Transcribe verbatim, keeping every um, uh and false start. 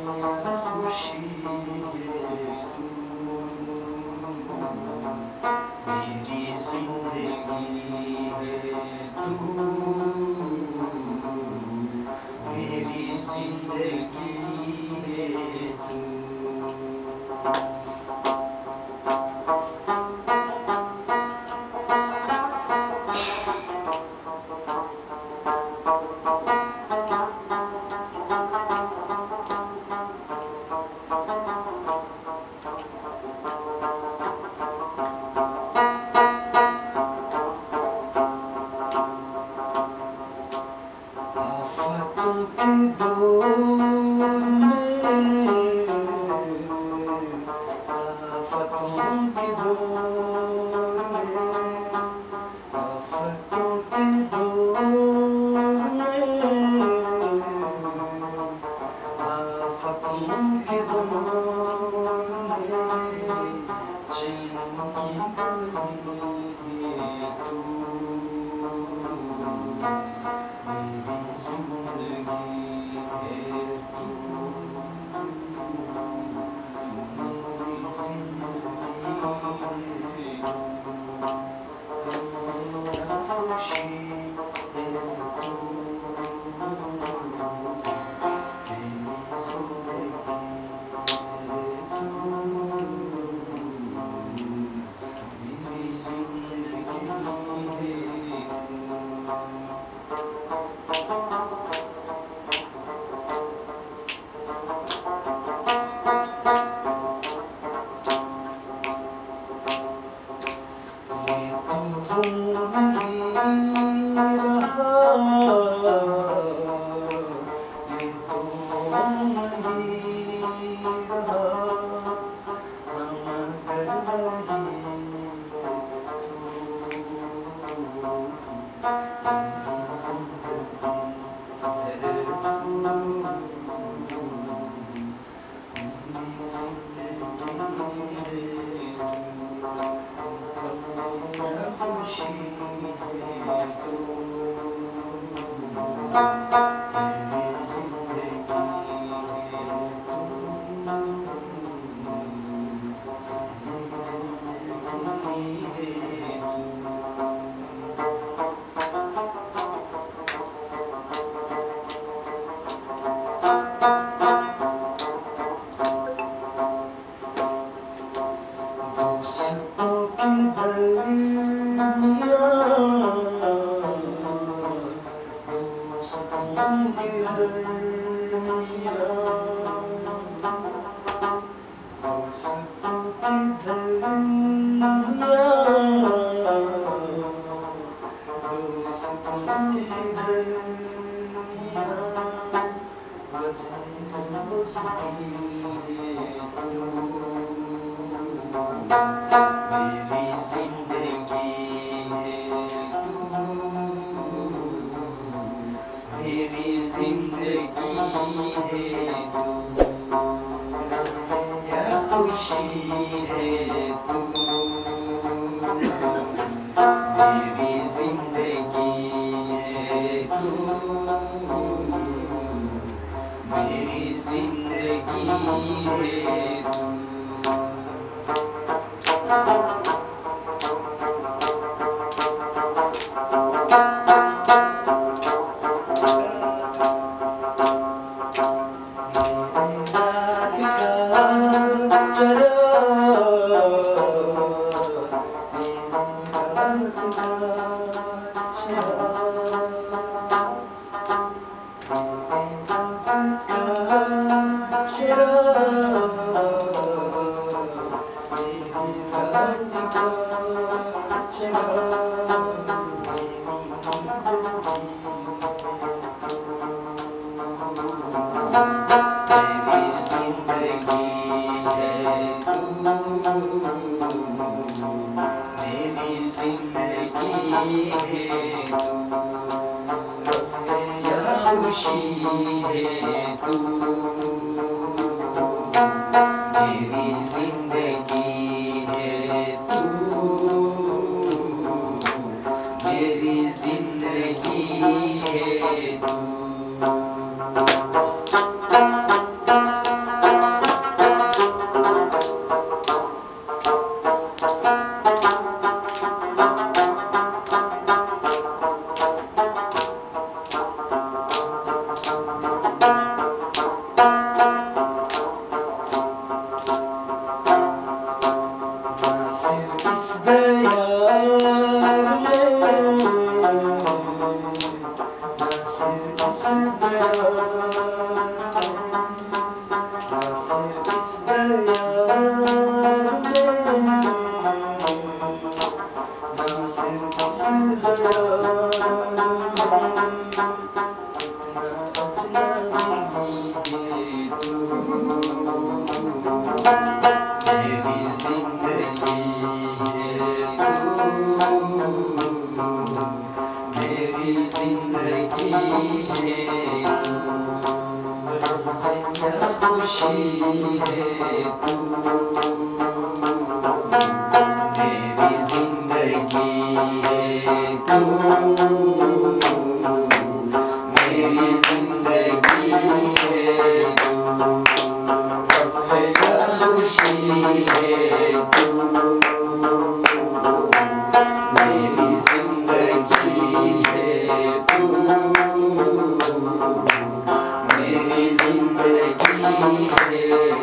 खुशी है तू, मेरी जिंदगी है तू, मेरी जिंदगी है तू। आफतों के दौर में, आफतों के दौर में, आफतों के दौर में, आफतों के दौर में चैन की कमी है तू, मेरी जिंदगी है तू, मेरी जिंदगी है तू, मेरा खुशी है तू, मेरी जिंदगी है तू, मेरी जिंदगी है दोस्तों की दरमियाँ, दोस्तों की दरमियाँ, दोस्तों की दरमियाँ, दोस्तों की दरमियाँ वजह दोस्ती है तू, मेरी जिंदगी है तू, मेरी जिंदगी है तू, या खुशी है तू, मेरी जिंदगी है तू, मेरी जिंदगी है तू। खुशी है तू, मेरी जिंदगी है तू, मेरी जिंदगी है तू। खुशी है तू, मेरी जिंदगी है तू, मेरी जिंदगी है तू, खुशी है तू, मेरी जिंदगी है तू, मेरी जिंदगी है।